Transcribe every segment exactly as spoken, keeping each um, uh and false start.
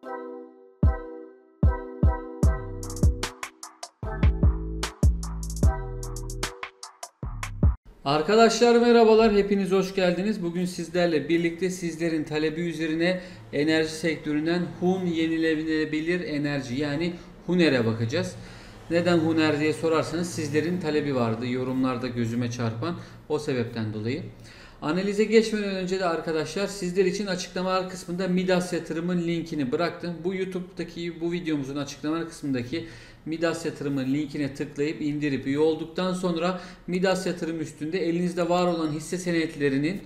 Arkadaşlar merhabalar, hepiniz hoş geldiniz. Bugün sizlerle birlikte sizlerin talebi üzerine enerji sektöründen Hun yenilenebilir enerji yani Huner'e bakacağız. Neden Huner diye sorarsanız sizlerin talebi vardı yorumlarda gözüme çarpan, o sebepten dolayı. Analize geçmeden önce de arkadaşlar sizler için açıklamalar kısmında Midas yatırımın linkini bıraktım. Bu YouTube'daki bu videomuzun açıklamalar kısmındaki Midas yatırımın linkine tıklayıp indirip üye olduktan sonra Midas yatırım üstünde elinizde var olan hisse senetlerinin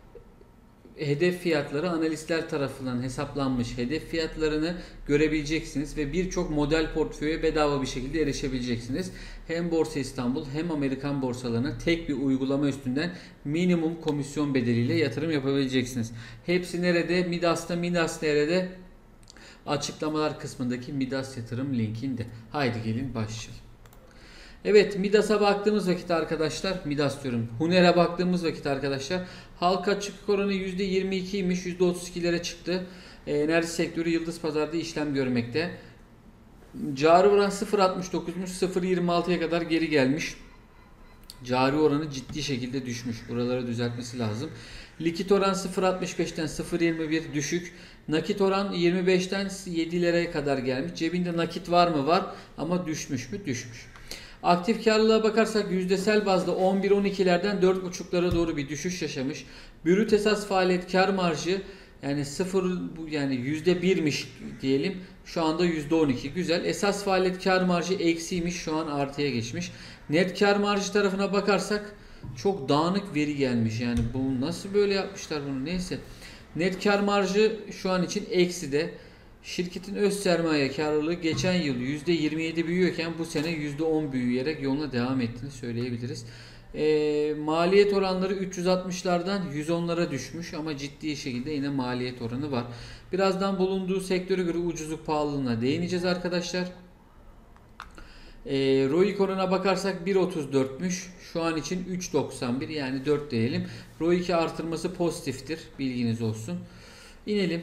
hedef fiyatları analistler tarafından hesaplanmış hedef fiyatlarını görebileceksiniz ve birçok model portföye bedava bir şekilde erişebileceksiniz. Hem Borsa İstanbul hem Amerikan borsalarına tek bir uygulama üstünden minimum komisyon bedeliyle yatırım yapabileceksiniz. Hepsi nerede? Midas'ta. Midas nerede? Açıklamalar kısmındaki Midas yatırım linkinde. Haydi gelin başlayalım. Evet, Midas'a baktığımız vakit arkadaşlar, Midas diyorum, Huner'e baktığımız vakit arkadaşlar halka açıklık oranı yüzde yirmi ikiymiş, yüzde otuz ikilere çıktı. E, enerji sektörü yıldız pazarda işlem görmekte. Cari oran sıfır virgül altmış dokuzmuş, sıfır virgül yirmi altıya kadar geri gelmiş. Cari oranı ciddi şekilde düşmüş. Buraları düzeltmesi lazım. Likit oran sıfır virgül altmış beşten sıfır virgül yirmi bir düşük. Nakit oran yirmi beşten yedilere kadar gelmiş. Cebinde nakit var mı? Var. Ama düşmüş mü? Düşmüş. Aktif karlılığa bakarsak yüzdesel bazda on bir on ikilerden dört buçuklara doğru bir düşüş yaşamış. Brüt esas faaliyet kar marjı yani sıfır yani yüzde birmiş diyelim. Şu anda yüzde on iki. Güzel. Esas faaliyet kar marjı eksiymiş. Şu an artıya geçmiş. Net kar marjı tarafına bakarsak çok dağınık veri gelmiş. Yani bu nasıl böyle yapmışlar bunu? Neyse. Net kar marjı şu an için eksi de. Şirketin öz sermaye karlılığı geçen yıl yüzde yirmi yedi büyüyorken bu sene yüzde on büyüyerek yoluna devam ettiğini söyleyebiliriz. E, maliyet oranları üç yüz altmışlardan yüz onlara düşmüş ama ciddi şekilde yine maliyet oranı var. Birazdan bulunduğu sektöre göre ucuzluk pahalılığına değineceğiz arkadaşlar. E, ROIC oranına bakarsak bir virgül otuz dörtmüş. Şu an için üç virgül doksan bir yani dört diyelim. ROIC'i artırması pozitiftir. Bilginiz olsun. İnelim.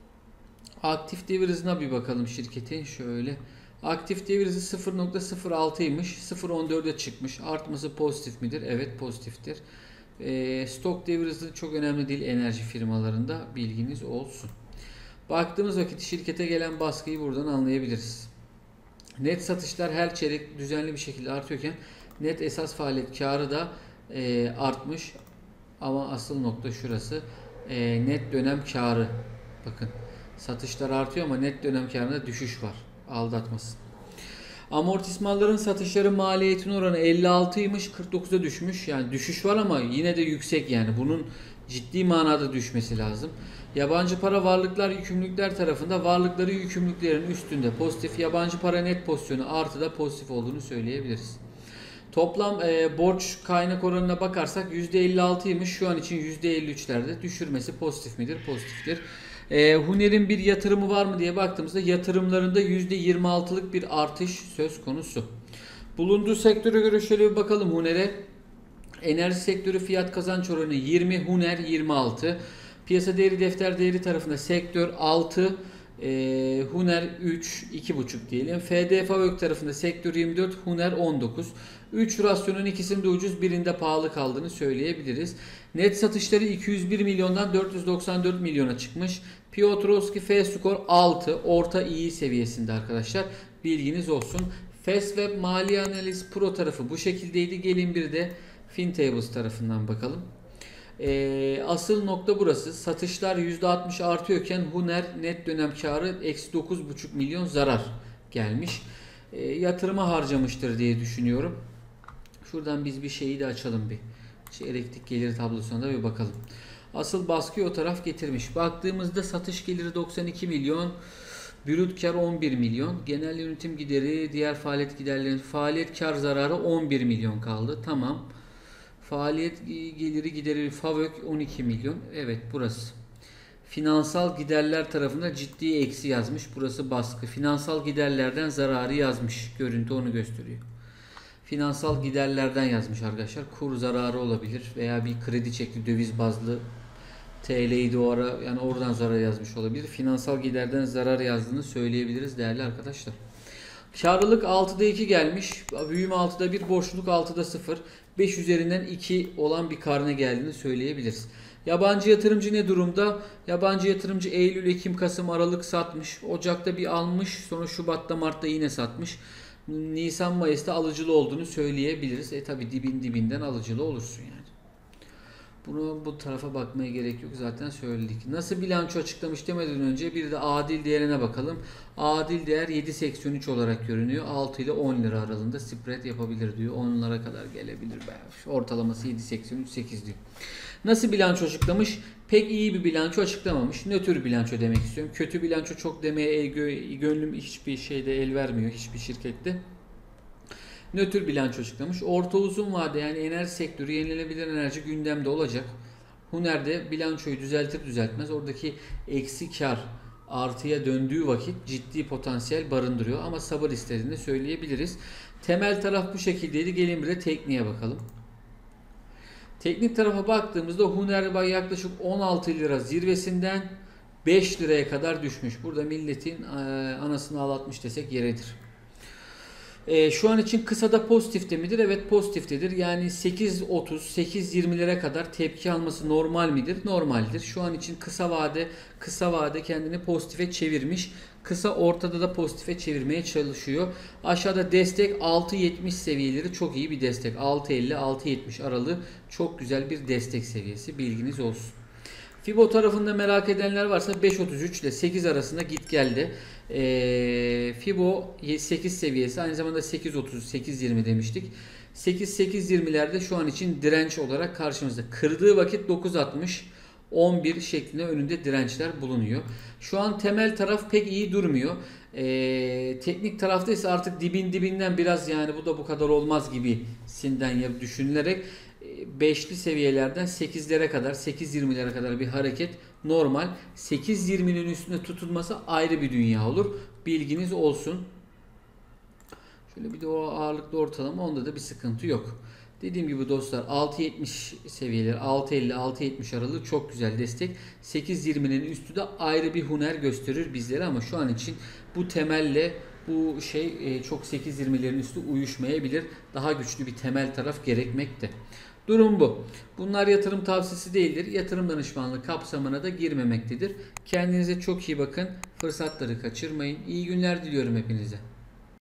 Aktif devir hızına bir bakalım şirketin. Şöyle. Aktif devir hızı sıfır virgül sıfır altıymış. sıfır virgül on dörde çıkmış. Artması pozitif midir? Evet, pozitiftir. E, stok devir hızı çok önemli değil enerji firmalarında. Bilginiz olsun. Baktığımız vakit şirkete gelen baskıyı buradan anlayabiliriz. Net satışlar her çeyrek düzenli bir şekilde artıyorken net esas faaliyet karı da e, artmış. Ama asıl nokta şurası. E, net dönem karı. Bakın. Satışlar artıyor ama net dönem karında düşüş var. Aldatmasın. Amortismanların satışları maliyetin oranı elli altıymış, kırk dokuza düşmüş. Yani düşüş var ama yine de yüksek yani. Bunun ciddi manada düşmesi lazım. Yabancı para varlıklar yükümlülükler tarafında varlıkları yükümlülüklerin üstünde pozitif. Yabancı para net pozisyonu artıda pozitif olduğunu söyleyebiliriz. Toplam e, borç kaynak oranına bakarsak yüzde elli altıymış. Şu an için yüzde elli üçlerde. Düşürmesi pozitif midir? Pozitiftir. E, Huner'in bir yatırımı var mı diye baktığımızda yatırımlarında yüzde yirmi altılık bir artış söz konusu. Bulunduğu sektöre göre şöyle bir bakalım Huner'e. Enerji sektörü fiyat kazanç oranı yirmi, Huner yirmi altı. Piyasa değeri defter değeri tarafında sektör altı, e, Huner üç, iki buçuk diyelim. F D Favök tarafında sektör yirmi dört, Huner on dokuz. üç rasyonun ikisinde ucuz, birinde pahalı kaldığını söyleyebiliriz. Net satışları iki yüz bir milyondan dört yüz doksan dört milyona çıkmış. Piotrowski F-Score altı, orta iyi seviyesinde arkadaşlar. Bilginiz olsun. Fastweb Mali Analiz Pro tarafı bu şekildeydi. Gelin bir de FinTables tarafından bakalım. Ee, asıl nokta burası. Satışlar yüzde altmış artıyorken Huner net dönem karı eksi dokuz buçuk milyon zarar gelmiş. Ee, yatırıma harcamıştır diye düşünüyorum. Şuradan biz bir şeyi de açalım bir. Çeyreklik gelir tablosuna da bir bakalım. Asıl baskıyı o taraf getirmiş. Baktığımızda satış geliri doksan iki milyon. Brüt kar on bir milyon. Genel yönetim gideri, diğer faaliyet giderleri, faaliyet kar zararı on bir milyon kaldı. Tamam. Faaliyet geliri gideri Favök on iki milyon. Evet, burası. Finansal giderler tarafında ciddi eksi yazmış. Burası baskı. Finansal giderlerden zararı yazmış. Görüntü onu gösteriyor. Finansal giderlerden yazmış arkadaşlar. Kur zararı olabilir veya bir kredi çekti döviz bazlı T L'ydi o ara, yani oradan zarar yazmış olabilir. Finansal giderden zarar yazdığını söyleyebiliriz değerli arkadaşlar. Karlılık altıda iki gelmiş. Büyüme altıda bir, boşluk altıda sıfır. beş üzerinden iki olan bir karne geldiğini söyleyebiliriz. Yabancı yatırımcı ne durumda? Yabancı yatırımcı Eylül, Ekim, Kasım, Aralık satmış. Ocak'ta bir almış. Sonra Şubat'ta, Mart'ta yine satmış. Nisan, Mayıs'ta alıcılı olduğunu söyleyebiliriz. E tabi dibin dibinden alıcılı olursun yani. Bunu bu tarafa bakmaya gerek yok, zaten söyledik. Nasıl bilanço açıklamış demeden önce bir de adil değerine bakalım. Adil değer yedi seksen üç olarak görünüyor. altı ile on lira aralığında spread yapabilir diyor. onlara kadar gelebilir. Ortalaması yedi seksen üç sekiz diyor. Nasıl bilanço açıklamış? Pek iyi bir bilanço açıklamamış. Nötr bilanço demek istiyorum. Kötü bilanço çok demeye gönlüm hiçbir şeyde el vermiyor. Hiçbir şirkette. Nötr bilanço açıklamış. Orta uzun vade yani enerji sektörü, yenilenebilir enerji gündemde olacak. Huner'de bilançoyu düzeltir düzeltmez oradaki eksi kar artıya döndüğü vakit ciddi potansiyel barındırıyor. Ama sabır istediğini söyleyebiliriz. Temel taraf bu şekildeydi. Gelin bir de tekniğe bakalım. Teknik tarafa baktığımızda Huner yaklaşık on altı lira zirvesinden beş liraya kadar düşmüş. Burada milletin anasını ağlatmış desek yeridir. E, şu an için kısada pozitifte midir? Evet, pozitiftedir. Yani sekiz otuz sekiz yirmilere kadar tepki alması normal midir? Normaldir. Şu an için kısa vade kısa vade kendini pozitife çevirmiş. Kısa ortada da pozitife çevirmeye çalışıyor. Aşağıda destek altı yetmiş seviyeleri çok iyi bir destek. altı elli altı yetmiş aralığı çok güzel bir destek seviyesi. Bilginiz olsun. Fibo tarafında merak edenler varsa beş otuz üç ile sekiz arasında git geldi. E, Fibo sekiz seviyesi, aynı zamanda sekiz otuz sekiz yirmi demiştik. sekiz sekiz yirmilerde şu an için direnç olarak karşımızda. Kırdığı vakit dokuz altmış on bir şeklinde önünde dirençler bulunuyor. Şu an temel taraf pek iyi durmuyor. E, teknik tarafta ise artık dibin dibinden biraz, yani bu da bu kadar olmaz gibisinden düşünülerek beşli seviyelerden sekizlere kadar, sekiz yirmilere kadar bir hareket normal. sekiz yirminin üstünde tutulması ayrı bir dünya olur. Bilginiz olsun. Şöyle bir de o ağırlıklı ortalama, onda da bir sıkıntı yok. Dediğim gibi dostlar, altı yetmiş seviyeleri, altı elli altı yetmiş aralığı çok güzel destek. sekiz yirminin üstü de ayrı bir huner gösterir bizlere ama şu an için bu temelle bu şey çok sekiz yirmilerin üstü uyuşmayabilir. Daha güçlü bir temel taraf gerekmekte. Durum bu. Bunlar yatırım tavsiyesi değildir. Yatırım danışmanlığı kapsamına da girmemektedir. Kendinize çok iyi bakın. Fırsatları kaçırmayın. İyi günler diliyorum hepinize.